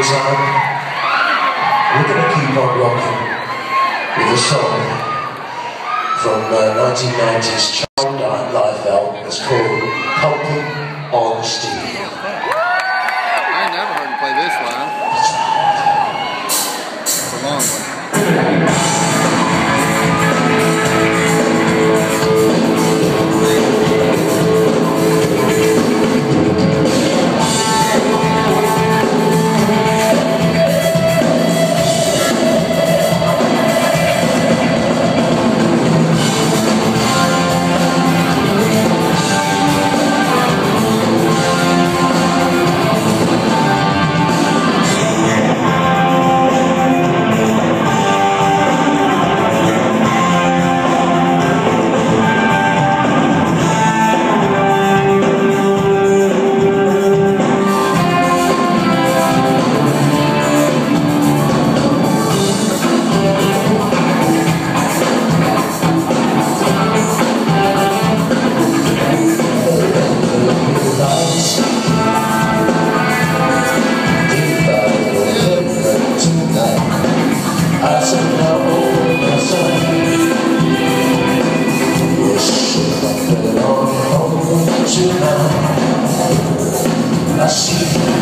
time, we're going to keep on rocking with a song from 1990s Child Life album. It's called Pumpin on Steel. I ain't never heard him play this live. It's a long one. I see